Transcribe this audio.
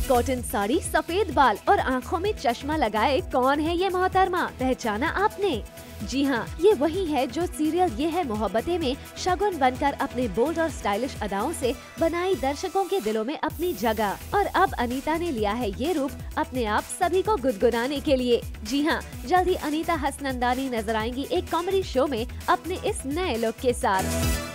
Cotton sari, सफेद बाल और आँखों में चश्मा लगाए कौन है ये मोहतरमा? पहचाना आपने? जी हाँ, ये वही है जो सीरियल ये है मोहब्बतें में शगुन बनकर अपने बोल्ड और स्टाइलिश अदाओं से बनाई दर्शकों के दिलों में अपनी जगह। और अब अनीता ने लिया है ये रूप अपने आप सभी को गुदगुदाने के लिए। जी हाँ, जल्द ही अनीता हसनंदानी नजर आएंगी एक कॉमेडी शो में अपने इस नए लुक के साथ।